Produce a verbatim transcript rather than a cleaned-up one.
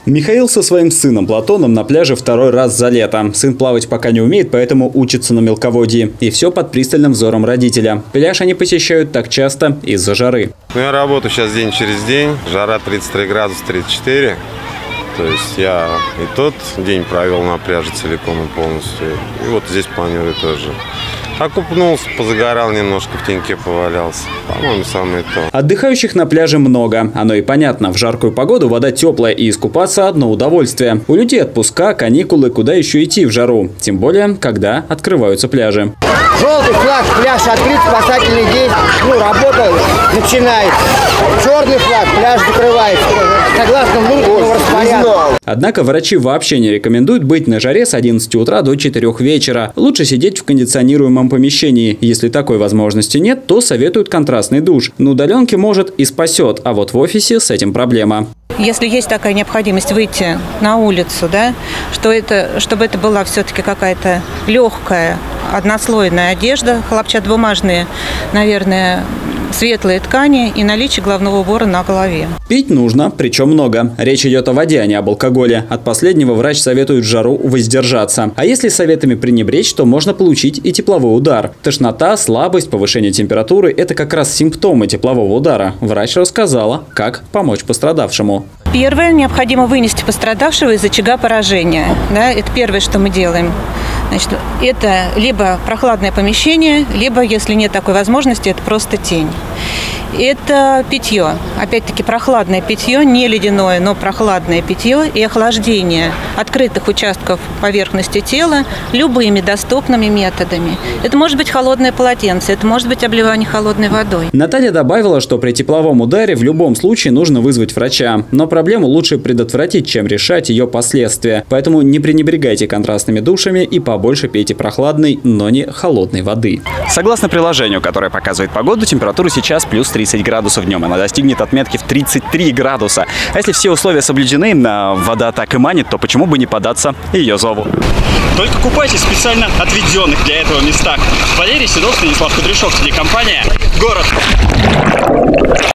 Михаил со своим сыном Платоном на пляже второй раз за лето. Сын плавать пока не умеет, поэтому учится на мелководье. И все под пристальным взором родителя. Пляж они посещают так часто из-за жары. Ну, я работаю сейчас день через день. Жара тридцать три градуса, тридцать четыре. То есть я и тот день провел на пляже целиком и полностью. И вот здесь планирую тоже. Окупнулся, позагорал немножко, в теньке повалялся. По-моему, самое то. Отдыхающих на пляже много. Оно и понятно. В жаркую погоду вода теплая, и искупаться одно удовольствие. У людей отпуска, каникулы, куда еще идти в жару. Тем более, когда открываются пляжи. Желтый флаг, пляж открыт, спасательный день. Ну, работа начинает. Черный флаг, пляж закрывается. Согласно внутреннему распорядку. Однако врачи вообще не рекомендуют быть на жаре с одиннадцати утра до четырёх вечера. Лучше сидеть в кондиционируемом помещении. Если такой возможности нет, то советуют контрастный душ. На удаленке, может, и спасет, а вот в офисе с этим проблема. Если есть такая необходимость выйти на улицу, да, что это, чтобы это была все-таки какая-то легкая однослойная одежда, хлопчатобумажные, наверное, светлые ткани и наличие головного убора на голове. Пить нужно, причем много. Речь идет о воде, а не об алкоголе. От последнего врач советует в жару воздержаться. А если советами пренебречь, то можно получить и тепловой удар. Тошнота, слабость, повышение температуры – это как раз симптомы теплового удара. Врач рассказала, как помочь пострадавшему. Первое, необходимо вынести пострадавшего из очага поражения. Да, это первое, что мы делаем. Значит, это либо прохладное помещение, либо, если нет такой возможности, это просто тень. Это питье. Опять-таки прохладное питье, не ледяное, но прохладное питье и охлаждение открытых участков поверхности тела любыми доступными методами. Это может быть холодное полотенце, это может быть обливание холодной водой. Наталья добавила, что при тепловом ударе в любом случае нужно вызвать врача. Но проблему лучше предотвратить, чем решать ее последствия. Поэтому не пренебрегайте контрастными душами и побольше пейте прохладной, но не холодной воды. Согласно приложению, которое показывает погоду, температура сейчас плюс тридцать градусов днем. Она достигнет отметки в тридцать три градуса. А если все условия соблюдены, вода так и манит, то почему бы не податься ее зову? Только купайтесь в специально отведенных для этого местах. Валерий Седов, Станислав Кудряшов, телекомпания «Город».